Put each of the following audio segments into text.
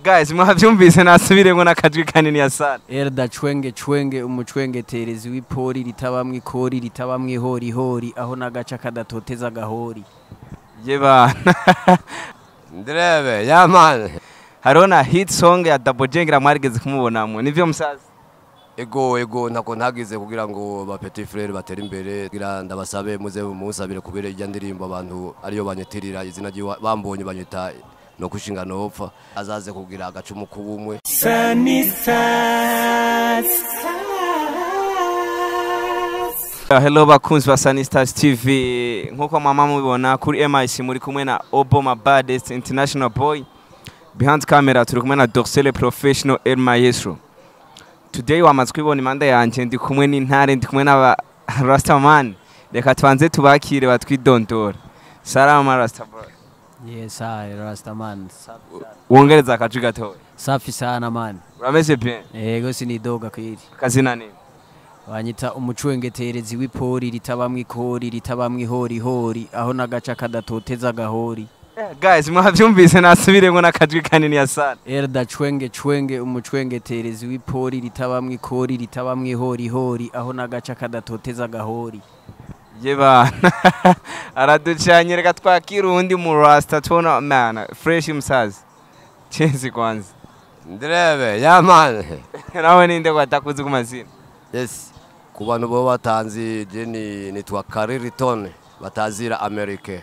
Guys, mwavyumvise nasubiremo nakajwi kanini ya sana. Erda chwenge umuchwengeterezi w'ipori ritabamwe ikori ritabamwe hori aho nagaca kadatoteza gahori. Yeba. Ndrebe, ya man. Harona hit song ya Double J ngira mwarigeze kumubonamo. Nivyo musaza? Ego ntako ntagize kugira ngo ba petit frère batera imbere kugira ndabasabe muze musabire kubera ijya ndirimbo abantu ariyo banyetirira izina bambonye banyita no kushinga nopfa azaze kugira agacumu kubumwe. Hello bakunzi ba Sunny Stars TV. Nkuko mama mubibona kuri MIC muri kumwe na Obama Baddest International Boy. Behind camera turi kumwe na Dorsele Professional El Maestro. Today wamaze kwibona imanda yanje ndi kumwe n'intare ndi kumwe n'aba Rastaman. Reka twanze tubakire batwidondora. Salama Rastaman. Yes, hi Rastaman. Wongereza akajwi gatoya. Safi sana man. Urameze bien? Yego sinidoga kwiri. Kazina nini? Wanyita umuchwengeterezi w'ipori ritabamwe ikori ritabamwe hori aho nagaca kadatoteza gahori. Guys, mwavyumvise nasubiremo nakajwi kanini ya sana. Erda chwenge umuchwengeterezi w'ipori ritabamwe ikori ritabamwe hori aho nagaca kadatoteza gahori. Yeba. Araducanye reka twakira undi mu Rasta tubona man fresh musazi. Chenzi kwanza. Ndrebe, ya man. Nawe ninde kwatakuzi kumazina? Yes. Ku bantu bo batanzi jeni nitwa Carriton batazira America.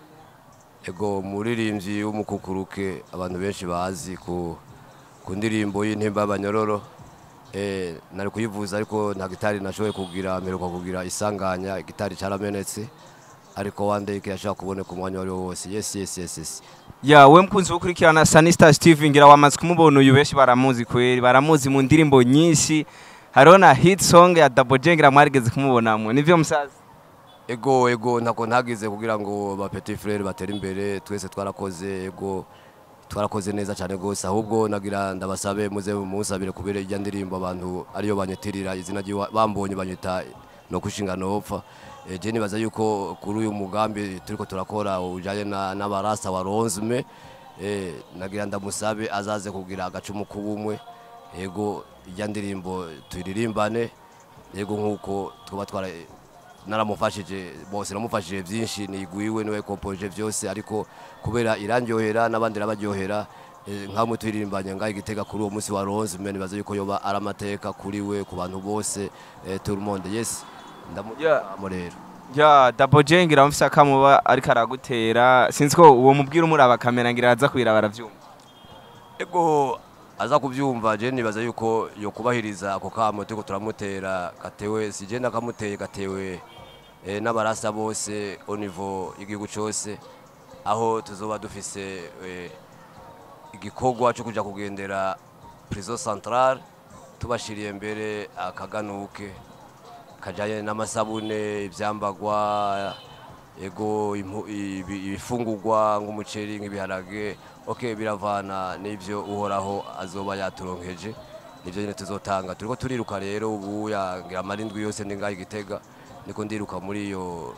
Ego muririmbyi w'umukukuruke abantu benshi bazi ku ndirimbo y'intimba abanyororo. Nari kuyivuza ariko nta gitari nashoboye kugira mperuka kugira isanganya gitari caramenetse ariko one day kirashaka kuboneka umwanya wari wose. Yes. Ya we mkunzi ukurikirana Sunny Stars TV ngira wamaze kumubona uyu benshi baramuzi kweri baramuzi mu ndirimbo nyinshi. Harona hit song ya Double J ngira mwarigeze kumubonamo. Nivyo musaza? Ego ntako ntagize kugira ngo ba petit frère batera imbere twese twarakoze neza cyane gose ahubwo nagira ndabasabe muze musabire kubera ijya ndirimbo abantu ariyo banyetirira izina bambonye banyita no kushinga nopfa. Je nibaza yuko kuri uyu mugambi turiko turakora ujanye n'abarasta wa Ronzme nagira ndamusabe azaze kugira agacumu kubumwe. Ego ijya ndirimbo turirimbane yego nkuko twoba twara naramufashije bose namufashije byinshi nigwiwe niwe compoje byose ariko kubera irandyohera nabandi rabaryohera nkamwe turirimbanye ngaye Gitega kuri uwo munsi wa Ronzme nibaza yuko yoba aramateka kuri we ku bantu bose tout le monde. Yes ndamurero ya Double J ngira mfisa kamuba ariko aragutera sinzi ko uwo mubwira umuraba kamera ngira aza kwira baravyumva. Ego aza kubyumva je nibaza yuko yo kubahiriza ako kamo turiko turamutera gatewe sije nakamuteye gatewe n'abarasa bose au niveau igihugu cyose aho tuzoba dufise igikogwa cyo kuja kugendera prison centrale tubashiriye mbere akaganuke kajaye n'amasabune ivyambagwa ego ibifungurwa nk'umuceri nk'ibiharage. Okay biravana n'ivyo uhoraho azoba yaturonkeje nivyo nyine tuzotanga turiko turiruka rero ubu yangira amarindwi yose ndi ngaye Gitega niko ndiruka muri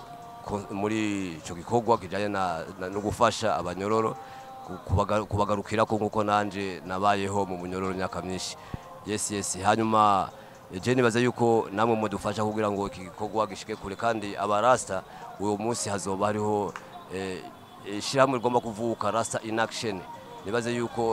ico gikogwa kijanye no gufasha abanyororo kubagarukira ko nkuko nanje nabayeho mu munyororo nyaka myinshi. Yes hanyuma je nibaza yuko namwe mudufasha kugira ngo iki gikogwa gishike kure kandi abarasta uwo munsi hazoba hariho ishiramwe rigomba kuvuka Rasta in action. Nibaze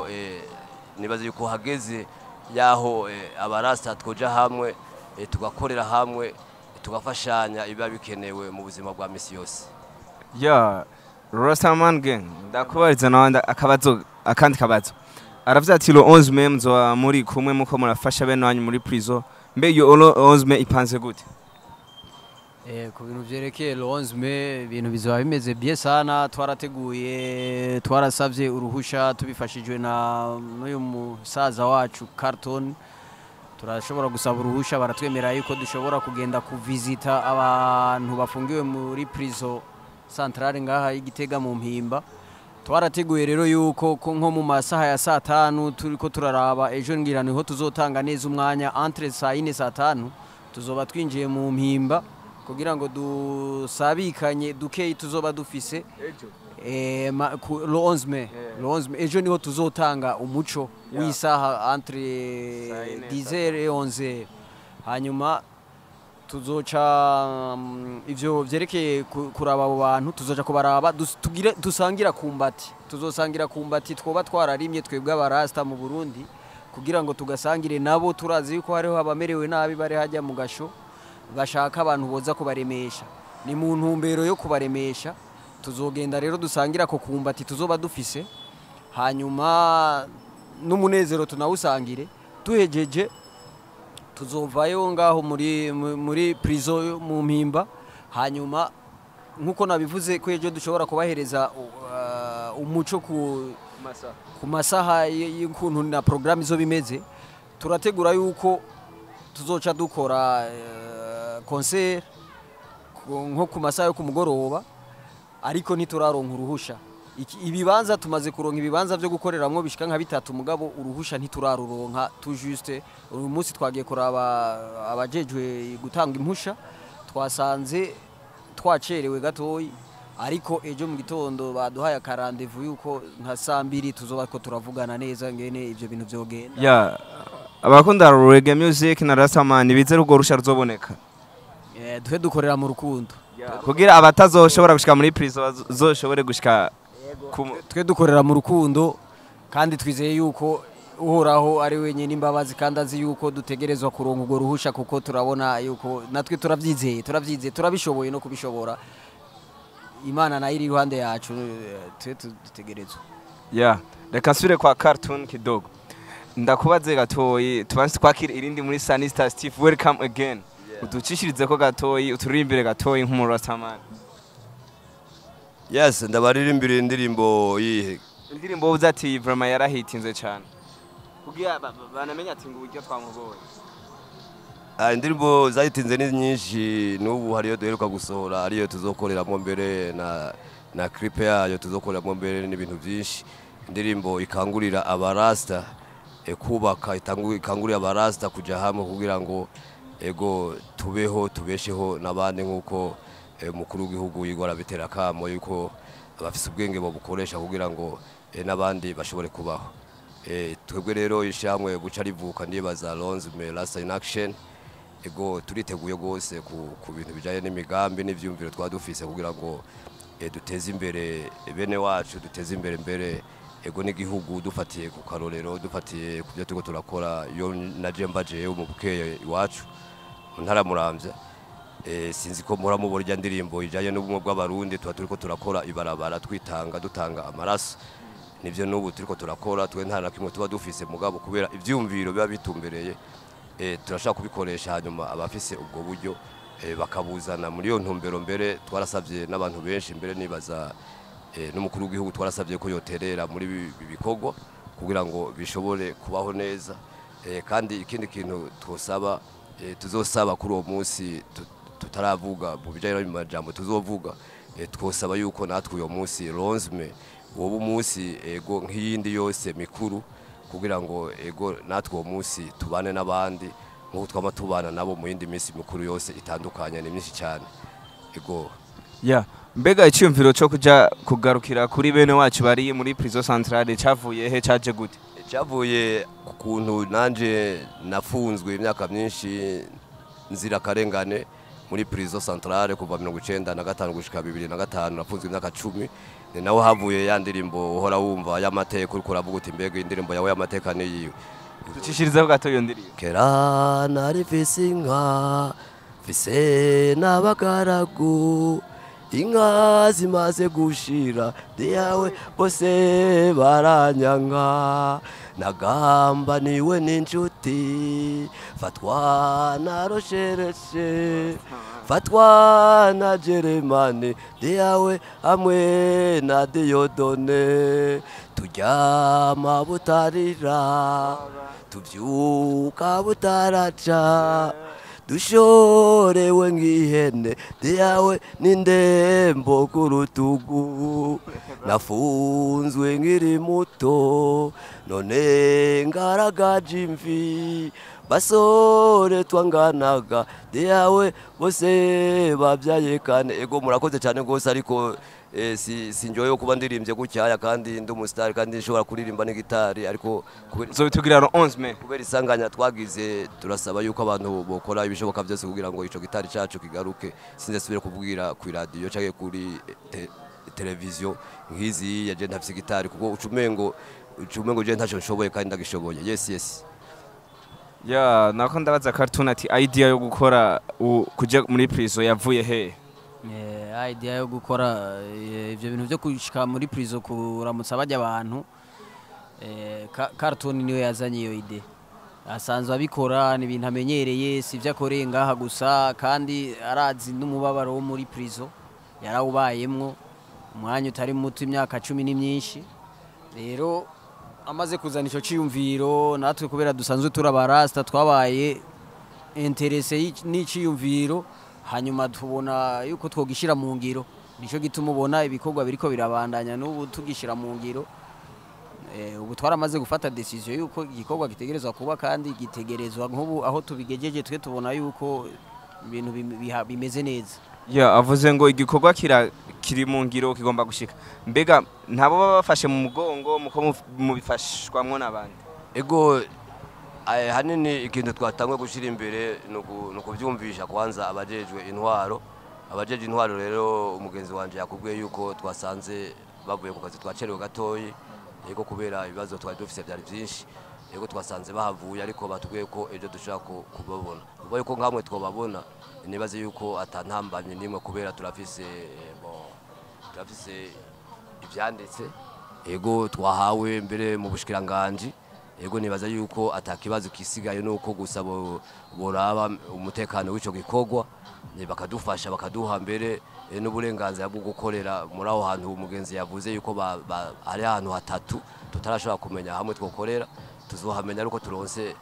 yuko hageze yaho abarasta twoja hamwe tugakorera hamwe tugafashanya iba bikenewe mu buzima bwa misi yose. Ya Rastaman gang ndakubariza nawanda akabazo akandi kabazo aravuze ati lo 11 mai mzo muri kumwe muko murafasha bene wanyu muri prison mbe yo 11 mai ipanze gute? Ku bintu vyerekeye lo 11 mai ibintu bizoba bimeze bien sana twarateguye twarasavye uruhusha tubifashijwe n'uyu musaza wacu Carton turashobora gusaba uruhusha baratwemera yuko dushobora kugenda kuvisita abantu bafungiwe muri prison centrale ngaha y'Igitega mu Mpimba. Twarateguye rero yuko nko mu masaha ya saa 5 turiko turaraba ejo ngira niho tuzotanga neza umwanya entre saa 4 saa 5 tuzoba twinjiye mu Mpimba kugira ngo dusabikanye dukeyi tuzoba dufise le 11 mai le 11 mai ejo niho tuzotanga umuco w'isaha entre 10h et 11h hanyuma tuzoca ivyo vyerekeye kuraba abo bantu tuzoja kubaraba dusangira kumbati tuzosangira kumbati twoba twararimye twebwe abarasta mu Burundi kugira ngo tugasangire nabo turazi yuko hariho abamerewe nabi bari hajya mu gasho bashaka abantu boza kubaremesha ni mu ntumbero yo kubaremesha tuzogenda rero dusangira ko kumbati tuzoba dufise hanyuma n'umunezero tunawusangire tuhejeje tuzovayo ngaho muri prison mu mpimba hanyuma nkuko nabivuze ko ejo dushobora kubahereza umuco ku masaha y'ukuntu na programme izo bimeze turategura yuko tuzoca dukora concert nko ku masaha yo kumugoroba ariko ntituraronka uruhusha ibibanza tumaze kuronka ibibanza byo gukoreramwo bishika nka bitatu mugabo uruhusha ntituraruronka tu juste uyu munsi twagiye kuraba abajejwe gutanga impusha twasanze twacerewe gatoyi ariko ejo mu gitondo baduhaye akarandevu yuko nka saa 2 tuzoba ko turavugana neza ngene ivyo bintu vyogenda abakunda reggae music na Rastaman bize rugo rusha ruzoboneka duhe dukorera mu rukundo kugira abatazoshobora gushika muri prison zoshobore gushika twe dukorera mu rukundo kandi twizeye yuko uhoraho ari wenyine imbabazi kandi azi yuko dutegerezwa kuronka urwo ruhusha kuko turabona yuko natwe turavyizeye turabishoboye no kubishobora Imana nayo iri iruhande yacu twe dutegerezwa reka nsubire kwa Cartoon kidogo ndakubaze gatoyi tubanze twakira irindi muri Sunny Star Steve welcome again uducishirize ko gatoyi uturimbire gatoyi nk'umuntu Rastaman Yes ndabaririmbira indirimbo yihe indirimbo uzati vraiment yarahitinze cyane kugira banamenya ati ngo uburyo twamugoye indirimbo zahitinze ni nyinshi n'ubu hariyo duheruka gusohora ariyo tuzokoreramo mbere na clip yayo tuzokoreramo mbere n'ibintu byinshi indirimbo ikangurira abarasta kubaka ikangurira abarasta kuja hamwe kugira ngo ego tubeho tubesheho nabandi nkuko mukuru w'igihugu yigora bitera kamo yuko abafise ubwenge bo bukoresha kugira ngo nabandi bashobore kubaho twebwe rero ishamwe buca rivuka ndibaza Lonze me Rasta in action ego turiteguye gose ku bintu bijaye n'imigambi n'ivyumviro twadufise kugira ngo duteze imbere bene wacu duteze imbere mbere ego n'igihugu dufatiye ku karorero dufatiye ku byo turiko turakora yo naje mbaje mu bukeye iwacu ntara Muramvya sinzi ko mura muborya ndirimbo ijaye n'ubumwe bw'abarundi turiko turakora ibarabara dutanga amaraso nivyo n'ubu turiko turakora twe ntara kimwe tuba dufise mugabo kubera ivyumviro biba bitumbereye turashaka kubikoresha hanyuma abafise ubwo buryo bakabuzana muri yo ntumbero mbere twarasavye n'abantu benshi mbere nibaza n'umukuru w'igihugu twarasavye ko yoterera muri bikorwa kugira ngo bishobore kubaho neza kandi ikindi kintu twosaba tuzosaba kuri uwo munsi tutaravuga mu bijanye n'amajambo tuzovuga twosaba yuko natwe uyo munsi Lonze me wowe umunsi ego nk'iyindi yose mikuru kugira ngo ego natwe uwo munsi tubane n'abandi nk'uko twama tubana nabo mu yindi minsi mikuru yose itandukanye ni myinshi cyane ego mbega icyumviro cyo kuja kugarukira kuri bene wacu bari muri prison centrale cavuye he caje gute cavuye ku kuntu nanje nafunzwe imyaka myinshi nzira karengane muri prison centrale kuva 1995 gushika 2005 nafunzwe imyaka 10 ni naho havuye ya ndirimbo uhora wumva y'amateka uriko uravuga uti mbega indirimbo yawe y'amateka ni yiwe ducishirizeho gato iyo ndirimbo kera nari fisinka fise n'abagaragu inka zimaze gushira diyawe bose baranyanka nagamba niwe n'inshuti fatwa na roshereshe fatwa na Jeremane diyawe hamwe na Diyodone turyama butarira tuvyuka butaraca dushorewe nk'ihene diyawe n'indembo ku rutugu nafunzwe nkiri muto none ngaragaje imvi basore twanganaga diyawe bose babyaye kane ego murakoze cyane gose ariko sinjoye kuba ndirimbye gucyaya kandi ndi umustar kandi nshobora kuririmba n'igitari ariko zobitugira 11 mai kubera isanganya twagize turasaba yuko abantu bokora ibishoboka byose kugira ngo ico gitari cacu kigaruke sinze subire kuvugira ku radio cyangwa kuri televiziyo nkizi yaje ntafise gitari kuko ucumengo je ntaco nshoboye kandi ndagishoboye yes ya nako ndabaza Cartoon ati idea yo gukora kuja muri prison yavuye he idea yo gukora ivyo bintu byo kushika muri prison kuramutsa bajya abantu Cartoon niwe yazanye iyo idea asanzwe abikora ni ibintu amenyereye sivyo akoreye ngaha gusa kandi arazi n'umubabaro wo muri prison yarawubayemwo umwanya utari muto imyaka 10 ni myinshi rero amaze kuzana ico ciyumviro natwe kubera dusanzwe turabarasta twabaye interesse n'iciyumviro hanyuma tubona yuko twogishira mu ngiro nico gituma ubona ibikorwa biriko birabandanya n'ubu tugishira mu ngiro ubu twaramaze gufata decision yuko igikorwa gitegerezwa kuba kandi gitegerezwa nk'ubu aho tubigejeje twe tubona yuko ibintu bimeze neza ya avuze ngo igikorwa kiri mu ngiro kigomba gushika mbega ntabo babafashe mu mugongo muko mubifashwamwo nabandi ego hanini ikintu twatangwe gushira imbere nuko byumvisha kwanza abajeje intwaro rero umugenzi wanje yakubwiye yuko twasanze bavuye ku kazi twacerewe gatoyi yego kubera ibibazo twari dufise byari byinshi yego twasanze bahavuye ariko batubwiye ko ejo dushaka kubabona ubwo yuko nkamwe twababona nibaze yuko atantambanye nimwe kubera turafise ivyanditse yego twahawe mbere mu bushikiranganje yego nibaza yuko atakibazo kisigaye nuko gusa boraba umutekano w'ico gikorwa bakadufasha bakaduha mbere n'uburenganzira bwo gukorera muri aho hantu umugenzi yavuze yuko ari ahantu hatatu tutarashobora kumenya hamwe twokorera tuzohamenya ariko turonse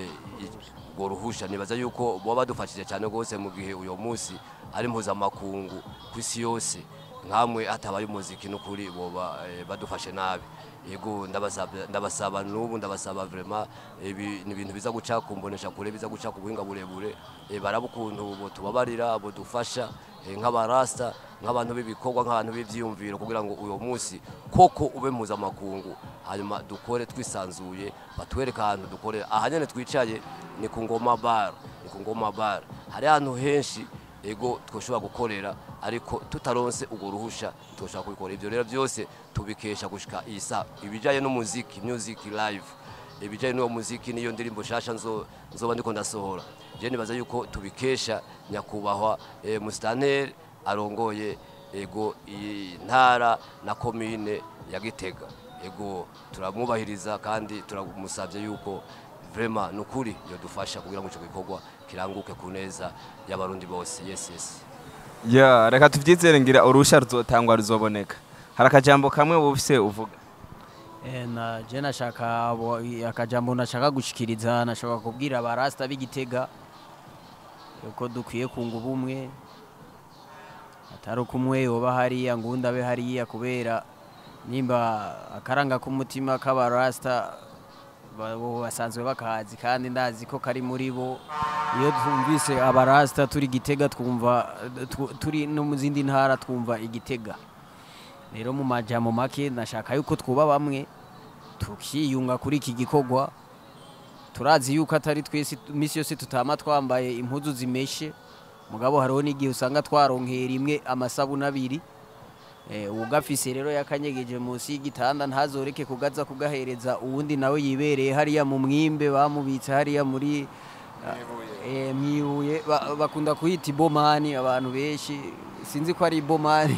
ruhusha nibaza yuko bo badufashije cyane gose mu gihe uyo munsi ari mpuzamakungu kwisi yose nkamwe atabaye umuziki n'ukuri bo badufashe nabi yego ndabasaba n'ubu ndabasaba vraiment ni ibintu biza guca kumbonesha kure biza guca ku buhinga burebure barabukuntu bo tubabarira bo dufasha nk'abarasta nk'abantu b'ibikorwa nk'abantu b'ivyiyumviro kugira ngo uyo munsi koko ube mpuzamakungu hanyuma dukore twisanzuye batwereka ahantu dukorera ahanyene twicaye ni ku Ngoma bar hari ahantu henshi ego twoshobora gukorera ariko tutaronse ugo ruhusha twoshobora kubikora ivyo rero byose tubikesha gushika isa ibijaye no muziki music live ibijaye no muziki niyo ndirimbo shasha nzoba ndiko ndasohora je nibaza yuko tubikesha nyakubahwa Mustaneri arongoye ego intara na commune ya Gitega ego turamwubahiriza kandi turamusavye yuko vraiment nukuri yo dufasha kugira ngo ico gikorwa kiranguke kuneza y'abarundi bose yes ya reka tuvyizere ngira urusha ruzotangwa ruzoboneka harakajambo kamwe bufise uvuga na je nashaka akajambo nashaka gushikiriza nashaka kubwira abarasta b'Igitega yuko dukwiye kunga ubumwe atari kumwe yoba hariya ngunda be hariya kubera nimba akaranga k'umutima k'abarasta basanzwe bakazi kandi ndazi ko kari muri bo iyo twumvise abarasta turi Gitega twumva turi no mu zindi ntara twumva Igitega rero mu majambo make nashaka yuko twuba bamwe tukiyunga kuri iki gikorwa turazi yuko atari twese misi yose tutama twambaye impuzu zimeshe mugabo hariho n'igihe usanga twaronkera imwe amasabuna abiri ugafise rero yakanyegeje munsi y'igitanda ntazoreke kugaza kugahereza uwundi nawe yibereye hariya mu mwimbe bamubitse hariya muri mwibuye bakunda kuhita ibomani abantu benshi sinzi ko ari ibomani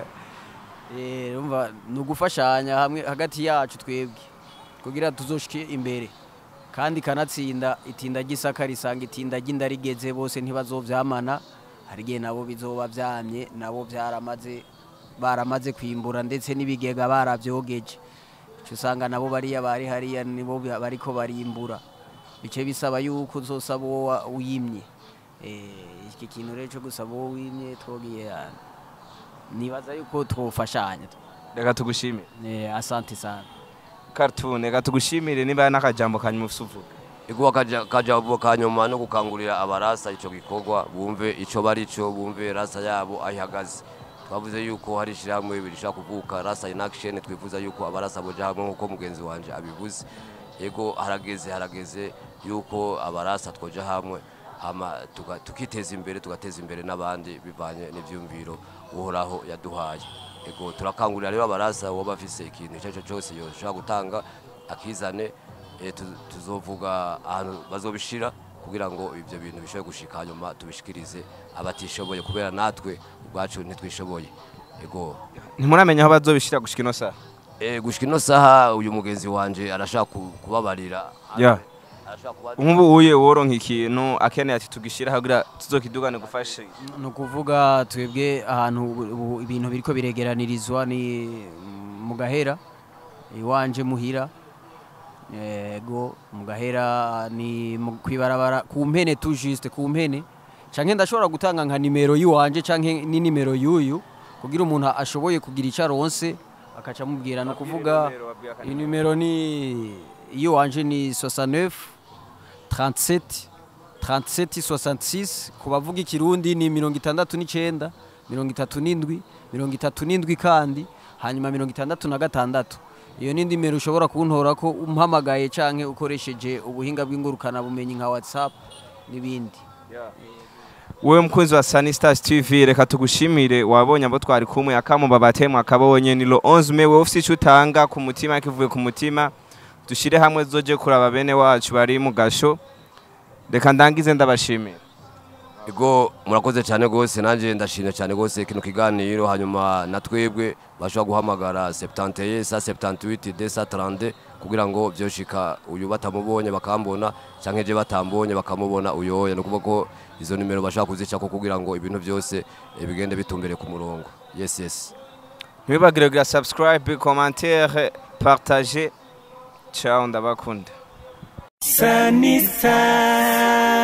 urumva nugufashanya hamwe hagati yacu twebwe kugira tuzoshike imbere kandi kanatsinda itinda gisaka risanga itinda gindarigeze bose ntibazovyamana hari gihe nabo bizoba vyamye nabo baramaze kwimbura ndetse n'ibigega baravyogeje cyo usanga nabo bari hariya nibo bariko barimbura bice bisaba yuko uzosaba uwo uyimye iki kintu rero cyo gusaba uwo wimye twogiye nibaza yuko twofashanya reka tugushimire asante sana Cartoon reka tugushimire niba nakajambo kanyuma usuvuga ego kajambo kanyuma no gukangurira abarasa ico gikorwa bumve ico bari cyo bumve rasa yabo ayihagaze twavuze yuko hari ishyirahamwe rishaka kuvuka Rasa in Action, twifuza yuko abarasa boja hamwe nk'uko mugenzi wanje abivuze. Yego harageze yuko abarasa twoja hamwe hama tukiteza imbere tugateza imbere n'abandi bivanye n'ivyumviro uhoraho yaduhaye. Yego turakangurira rero abarasa wo bafise ikintu cyaco cyose yoshaka gutanga akizane, tuzovuga ahantu bazobishira kugira ngo ivyo bintu bishoboye gushika hanyuma tubishikirize abatishoboye, kubera natwe ubwacu ntitwishoboye. Yego ntimuramenya aho bazobishira gushika ino saha? Gushika ino saha uyu mugenzi wanje arashaka kubabarira. Nk'ubu uye woronka ikintu akeneye ati tugishira kugira tuzokidugane gufasha. No kuvuga twebwe ahantu ibintu biriko biregeranirizwa ni mu Gahera iwanje muhira. Yego mu Gahera ni kwibarabara ku mpene, tout juste ku mpene. Canke ndashobora gutanga nka nimero yiwanje canke ni nimero yuyu kugira umuntu ashoboye kugira icaronse akaca mubwira. No kuvuga nimero ni yiwanje ni 69 37 66 kubavuga ikirundi ni 69 37 37 kandi hanyuma 66. Iyo ni nimero ushobora kuntora ko umpamagaye canke ukoresheje ubuhinga bw'ingurukana bumenyi nka WhatsApp n'ibindi. Wewe mkunzi wa Sunny Stars TV, reka tugushimire wabonye abo twari kumwe akamuba batemu akabonye ni lo 11 Mai. Wewe ufite icyo utanga ku mutima kivuye ku mutima, dushire hamwe zoje kuraba bene wacu bari mu gasho. Reka ndangize ndabashimira. Ego murakoze cyane gose, nanje ndashimye cyane gose kino kiganiro. Hanyuma natwebwe bashobora guhamagara 71 78 232 kugira ngo byoshika uyu batamubonye bakambona canke je batambonye bakamubona uyoya. No kuvuga ko izo nimero bashaka kuzica ko kugira ngo ibintu byose bigende bitumbere ku murongo. Yes. Ntibagire kugira subscribe, commentaire, partager. Ciao, ndabakunda. Sunny Stars.